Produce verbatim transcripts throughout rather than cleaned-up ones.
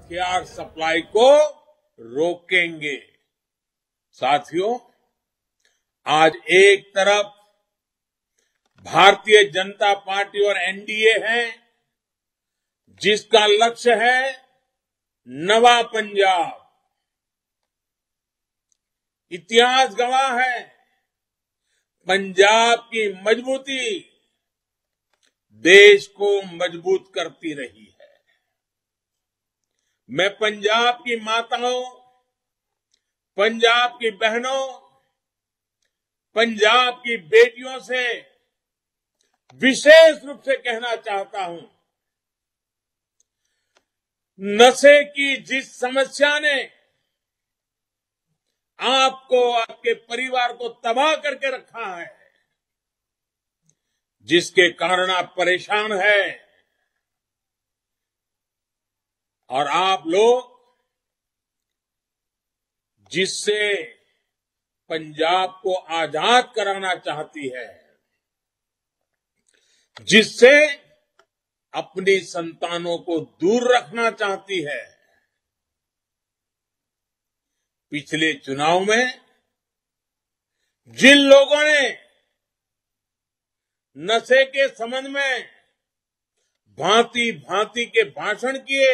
हथियार सप्लाई को रोकेंगे। साथियों, आज एक तरफ भारतीय जनता पार्टी और एनडीए है, जिसका लक्ष्य है नवा पंजाब। इतिहास गवाह है, पंजाब की मजबूती देश को मजबूत करती रही है। मैं पंजाब की माताओं, पंजाब की बहनों, पंजाब की बेटियों से विशेष रूप से कहना चाहता हूं, नशे की जिस समस्या ने आपको, आपके परिवार को तबाह करके रखा है, जिसके कारण आप परेशान हैं, और आप लोग जिससे पंजाब को आजाद कराना चाहती है, जिससे अपनी संतानों को दूर रखना चाहती है, पिछले चुनाव में जिन लोगों ने नशे के संबंध में भांति भांति के भाषण किए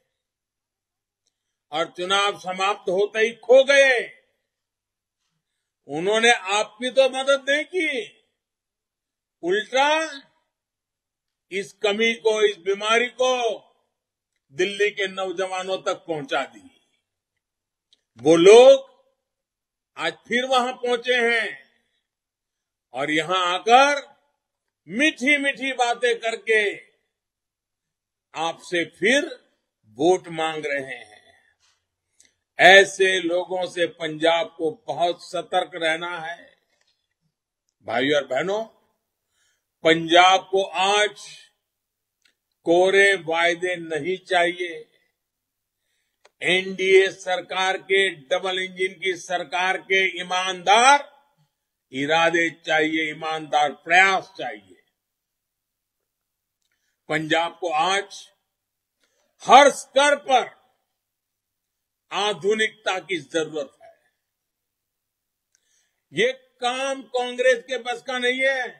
और चुनाव समाप्त होते ही खो गए, उन्होंने आपकी तो मदद नहीं की, उल्टा इस कमी को, इस बीमारी को दिल्ली के नौजवानों तक पहुंचा दी। वो लोग आज फिर वहां पहुंचे हैं और यहां आकर मीठी मीठी बातें करके आपसे फिर वोट मांग रहे हैं। ऐसे लोगों से पंजाब को बहुत सतर्क रहना है। भाइयों और बहनों, पंजाब को आज कोरे वायदे नहीं चाहिए। एनडीए सरकार के, डबल इंजन की सरकार के ईमानदार इरादे चाहिए, ईमानदार प्रयास चाहिए। पंजाब को आज हर स्तर पर आधुनिकता की जरूरत है। ये काम कांग्रेस के बस का नहीं है।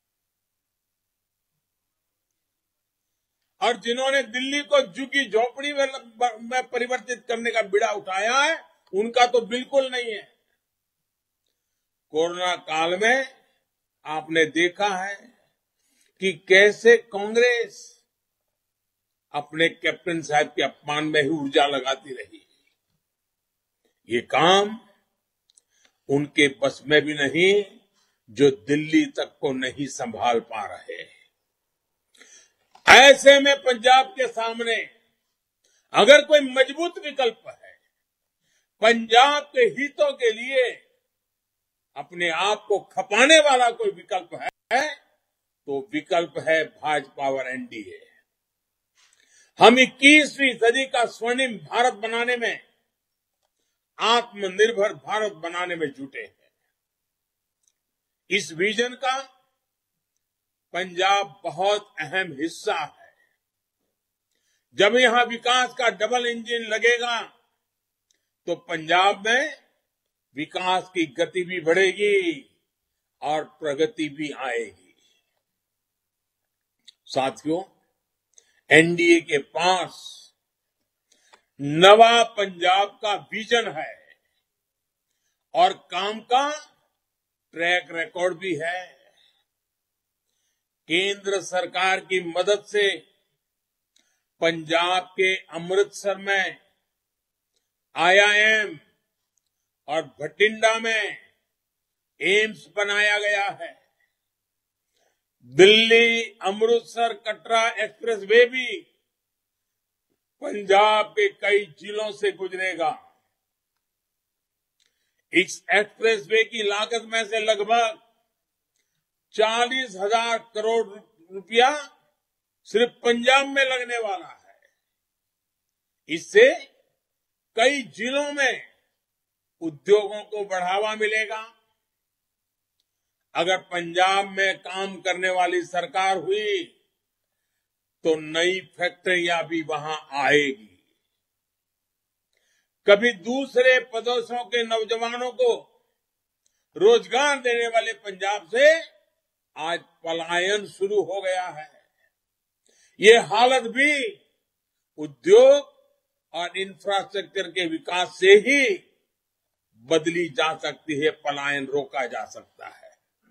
और जिन्होंने दिल्ली को झुग्गी झोपड़ी में परिवर्तित करने का बीड़ा उठाया है, उनका तो बिल्कुल नहीं है। कोरोना काल में आपने देखा है कि कैसे कांग्रेस अपने कैप्टन साहब के अपमान में ही ऊर्जा लगाती रही। ये काम उनके बस में भी नहीं, जो दिल्ली तक को नहीं संभाल पा रहे। ऐसे में पंजाब के सामने अगर कोई मजबूत विकल्प है, पंजाब के हितों के लिए अपने आप को खपाने वाला कोई विकल्प है, तो विकल्प है भाजपा और एनडीए। हम इक्कीसवीं सदी का स्वर्णिम भारत बनाने में, आत्मनिर्भर भारत बनाने में जुटे हैं। इस विजन का पंजाब बहुत अहम हिस्सा है। जब यहां विकास का डबल इंजन लगेगा, तो पंजाब में विकास की गति भी बढ़ेगी और प्रगति भी आएगी। साथियों, एनडीए के पास नवा पंजाब का विजन है और काम का ट्रैक रिकॉर्ड भी है। केंद्र सरकार की मदद से पंजाब के अमृतसर में आईआईएम और भटिंडा में एम्स बनाया गया है। दिल्ली अमृतसर कटरा एक्सप्रेस वे भी पंजाब के कई जिलों से गुजरेगा। इस एक्सप्रेस वे की लागत में से लगभग चालीस हजार करोड़ रुपया सिर्फ पंजाब में लगने वाला है। इससे कई जिलों में उद्योगों को बढ़ावा मिलेगा। अगर पंजाब में काम करने वाली सरकार हुई, तो नई फैक्ट्रियां भी वहां आएगी। कभी दूसरे प्रदेशों के नौजवानों को रोजगार देने वाले पंजाब से आज पलायन शुरू हो गया है। ये हालत भी उद्योग और इंफ्रास्ट्रक्चर के विकास से ही बदली जा सकती है, पलायन रोका जा सकता है।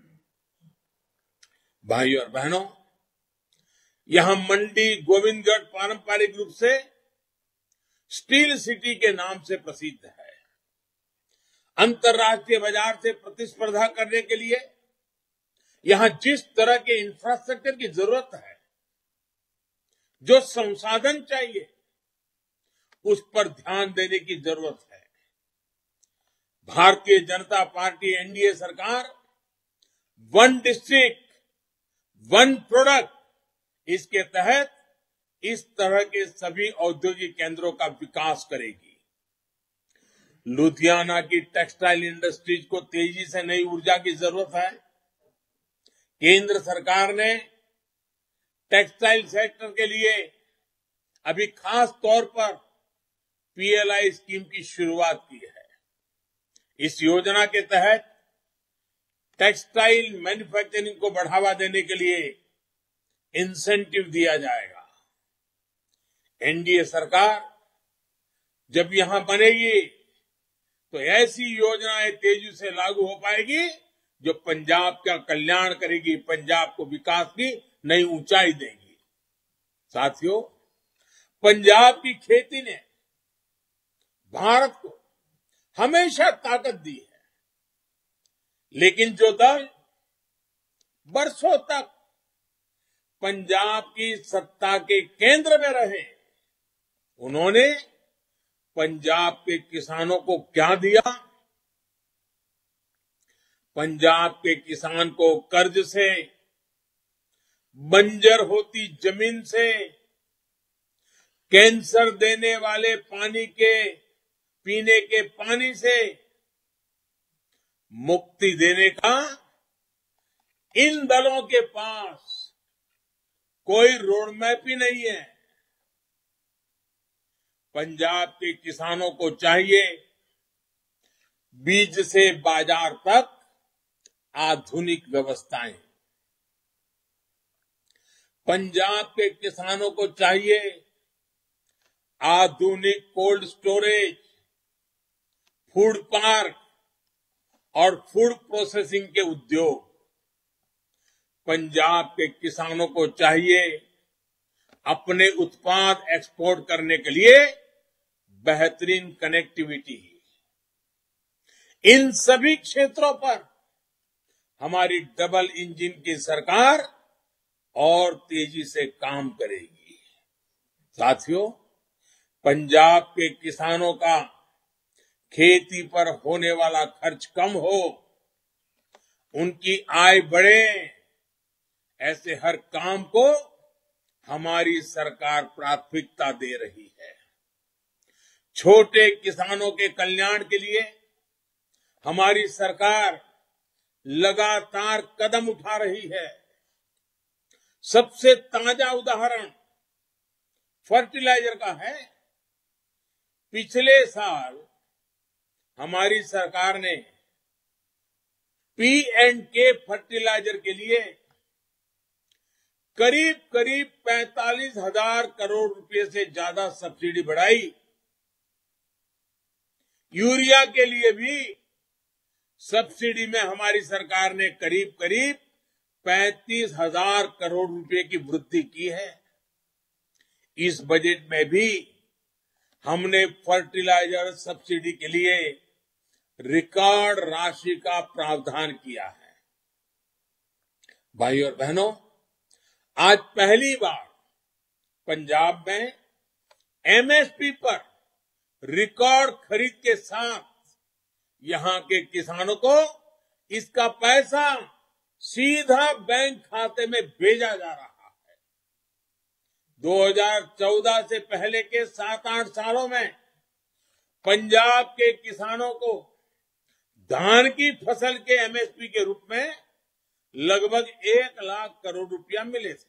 भाइयों और बहनों, यहां मंडी गोविंदगढ़ पारंपरिक रूप से स्टील सिटी के नाम से प्रसिद्ध है। अंतर्राष्ट्रीय बाजार से प्रतिस्पर्धा करने के लिए यहां जिस तरह के इंफ्रास्ट्रक्चर की जरूरत है, जो संसाधन चाहिए, उस पर ध्यान देने की जरूरत है। भारतीय जनता पार्टी एनडीए सरकार वन डिस्ट्रिक्ट वन प्रोडक्ट, इसके तहत इस तरह के सभी औद्योगिक केंद्रों का विकास करेगी। लुधियाना की टेक्सटाइल इंडस्ट्रीज को तेजी से नई ऊर्जा की जरूरत है। केंद्र सरकार ने टेक्सटाइल सेक्टर के लिए अभी खास तौर पर पीएलआई स्कीम की शुरुआत की है। इस योजना के तहत टेक्सटाइल मैन्युफैक्चरिंग को बढ़ावा देने के लिए इंसेंटिव दिया जाएगा। एनडीए सरकार जब यहां बनेगी तो ऐसी योजनाएं तेजी से लागू हो पाएगी जो पंजाब का कल्याण करेगी, पंजाब को विकास की नई ऊंचाई देगी। साथियों, पंजाब की खेती ने भारत को हमेशा ताकत दी है, लेकिन जो दल बरसों तक पंजाब की सत्ता के केंद्र में रहे, उन्होंने पंजाब के किसानों को क्या दिया? पंजाब के किसान को कर्ज से, बंजर होती जमीन से, कैंसर देने वाले पानी के पीने के पानी से मुक्ति देने का इन दलों के पास कोई रोड मैप ही नहीं है। पंजाब के किसानों को चाहिए बीज से बाजार तक आधुनिक व्यवस्थाएं। पंजाब के किसानों को चाहिए आधुनिक कोल्ड स्टोरेज, फूड पार्क और फूड प्रोसेसिंग के उद्योग। पंजाब के किसानों को चाहिए अपने उत्पाद एक्सपोर्ट करने के लिए बेहतरीन कनेक्टिविटी। इन सभी क्षेत्रों पर हमारी डबल इंजन की सरकार और तेजी से काम करेगी। साथियों, पंजाब के किसानों का खेती पर होने वाला खर्च कम हो, उनकी आय बढ़े, ऐसे हर काम को हमारी सरकार प्राथमिकता दे रही है। छोटे किसानों के कल्याण के लिए हमारी सरकार लगातार कदम उठा रही है। सबसे ताजा उदाहरण फर्टिलाइजर का है। पिछले साल हमारी सरकार ने पी एंड के फर्टिलाइजर के लिए करीब करीब पैंतालीस हजार करोड़ रुपए से ज्यादा सब्सिडी बढ़ाई। यूरिया के लिए भी सब्सिडी में हमारी सरकार ने करीब करीब पैंतीस हजार करोड़ रुपए की वृद्धि की है। इस बजट में भी हमने फर्टिलाइजर सब्सिडी के लिए रिकॉर्ड राशि का प्रावधान किया है। भाइयों और बहनों, आज पहली बार पंजाब में एमएसपी पर रिकॉर्ड खरीद के साथ यहां के किसानों को इसका पैसा सीधा बैंक खाते में भेजा जा रहा है। दो हज़ार चौदह से पहले के सात आठ सालों में पंजाब के किसानों को धान की फसल के एमएसपी के रूप में लगभग एक लाख करोड़ रुपया मिले थे।